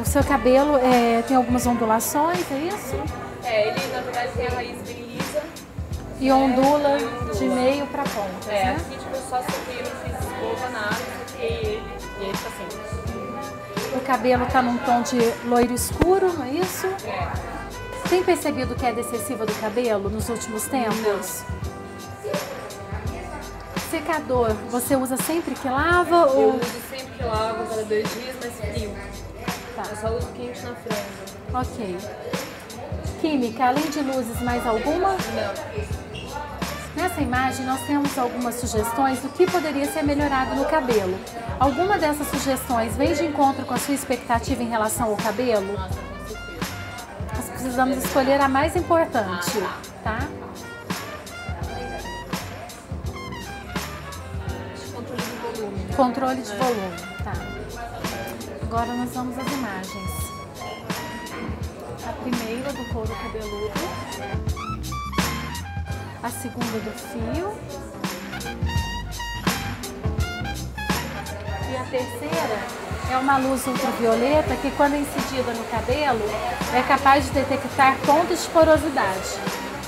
seu cabelo tem algumas ondulações, é isso? Ele na verdade tem a raiz bem lisa. E ondula de meio pra ponta, né? Aqui tipo, eu só sequei, não fiz escova, nada, sequei ele e ele tá assim. O cabelo tá num tom de loiro escuro, não é isso? Tem percebido queda excessiva do cabelo nos últimos tempos? Secador, você usa sempre que lava Eu ou... uso sempre que lavo, cada 2 dias, mas frio. Tá. Eu só uso quente na franja. Ok. Química, além de luzes, mais alguma? Não. Nessa imagem nós temos algumas sugestões do que poderia ser melhorado no cabelo. Alguma dessas sugestões vem de encontro com a sua expectativa em relação ao cabelo? Nossa, com certeza. Nós precisamos escolher a mais importante, tá? Controle de volume. Controle de volume, tá. Agora nós vamos às imagens. A primeira do couro cabeludo. A segunda do fio. E a terceira é uma luz ultravioleta que, quando é incidida no cabelo, é capaz de detectar pontos de porosidade.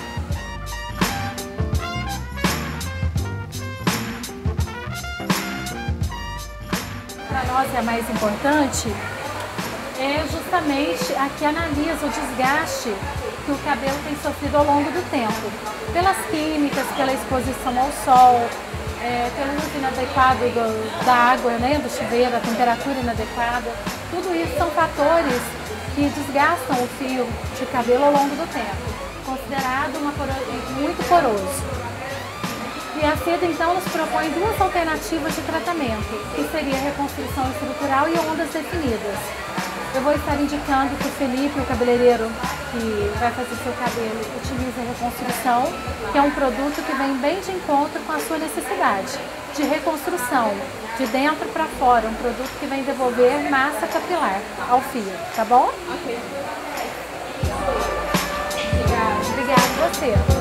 Para nós, a mais importante é justamente a que analisa o desgaste que o cabelo tem sofrido ao longo do tempo, pelas químicas, pela exposição ao sol, pelo uso inadequado da água, né, do chuveiro, a temperatura inadequada. Tudo isso são fatores que desgastam o fio de cabelo ao longo do tempo, considerado muito poroso. E a seda então nos propõe 2 alternativas de tratamento, que seria reconstrução estrutural e ondas definidas. Eu vou estar indicando que o Felipe, o cabeleireiro que vai fazer seu cabelo, utilize a reconstrução, que é um produto que vem bem de encontro com a sua necessidade de reconstrução, de dentro para fora, um produto que vem devolver massa capilar ao fio, tá bom? Ok. Obrigada a você.